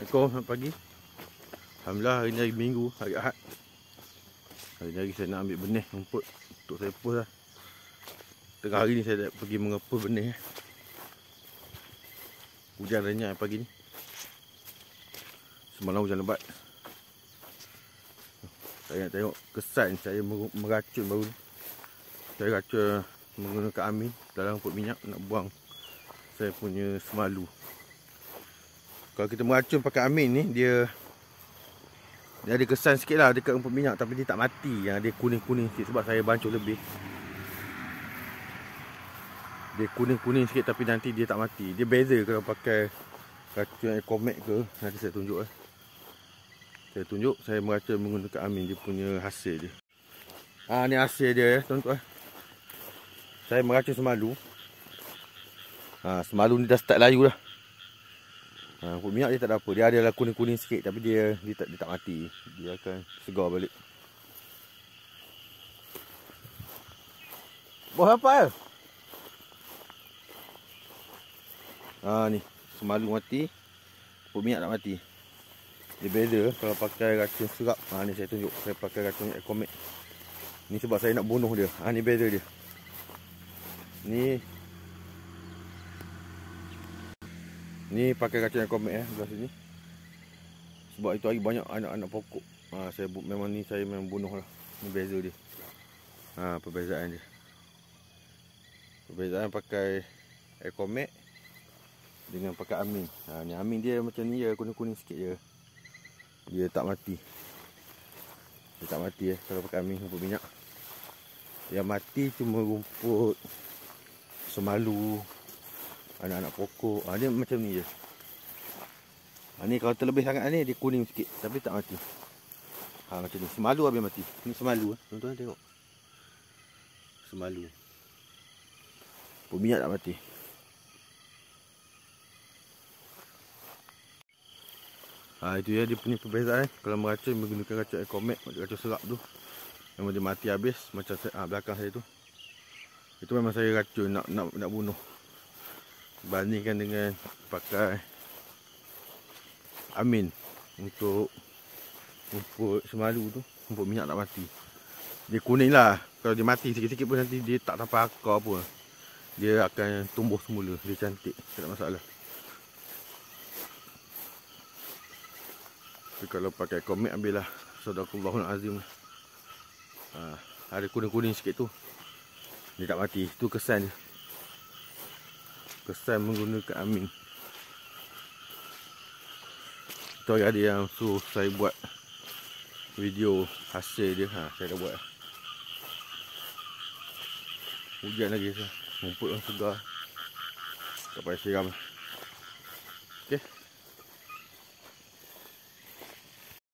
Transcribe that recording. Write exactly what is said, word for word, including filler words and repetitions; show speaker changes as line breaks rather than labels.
Assalamualaikum, selamat pagi. Alhamdulillah hari ni hari Minggu, hari Ahad. Hari ni hari saya nak ambil benih rumput untuk saya pus lah. Tengah hari ni saya dah pergi mengepul benih. Hujan renyap pagi ni. Semalam hujan lebat. Saya nak tengok kesan saya meracun baru ni. Saya racun menggunakan amine dalam rumput minyak nak buang saya punya semalu. Kalau kita meracun pakai amine ni, dia dia ada kesan sikit lah dekat rumput minyak, tapi dia tak mati. Yang dia kuning-kuning sikit sebab saya bancuh lebih. Dia kuning-kuning sikit tapi nanti dia tak mati. Dia beza kalau pakai racun ekomek ke. Nanti saya tunjuk lah. Saya tunjuk saya meracun menggunakan amine, dia punya hasil dia. Ah, ni hasil dia ya, tuan-tuan. Saya meracun semalu. Ha, semalu ni dah start layu dah. Ha, rumput minyak dia tak ada apa. Dia adalah kuning-kuning sikit tapi dia dia tak, dia tak mati. Dia akan segar balik. Buah apa ya? Ha, ni semalu mati. Rumput minyak tak mati. Dia beza kalau pakai racun serap. Ha, ni saya tunjuk. Saya pakai racun ekomek. Ni sebab saya nak bunuh dia. Ha, ni beza dia. Ni Ni pakai racun ekomek eh, belah sini. Sebab itu hari banyak anak-anak pokok. Ha, saya memang ni saya memang bunuh lah. Ni beza dia. Ha, perbezaan dia. Perbezaan pakai ekomek dengan pakai amine. Ha, ni amine dia macam ni je, kuning-kuning sikit je. Dia tak mati. Dia tak mati eh kalau pakai amine rumput minyak. Yang mati cuma rumput semalu, anak-anak pokok. Ha, dia macam ni je. Ha, ni kalau terlebih sangat ni dia kuning sikit tapi tak mati. Ha, macam ni. Semalu habis mati. Ni semalu. Tuan-tuan tengok. Semalu. Rumput minyak tak mati. Ha, itu ya dia punya perbezaan. Kalau meracun menggunakan racun ekomek, racun serap tu, memang dia mati habis. Macam saya, ha, belakang saya tu. Itu memang saya racun nak nak nak bunuh. Bandingkan dengan pakai amine untuk rumput semalu tu, rumput minyak tak mati. Dia kuning lah. Kalau dia mati sikit-sikit pun nanti dia tak sampai akar pun. Dia akan tumbuh semula. Dia cantik. Tak ada masalah. Tapi kalau pakai ekomek ambillah sadaqallahul azim. Ha, ada kuning-kuning sikit tu. Dia tak mati. Itu kesan dia. Kesan menggunakan amine. Itu ada yang suruh saya buat video hasil dia. Ha, saya dah buat. Hujan lagi. Rumput yang segar. Tak payah siram. Okay.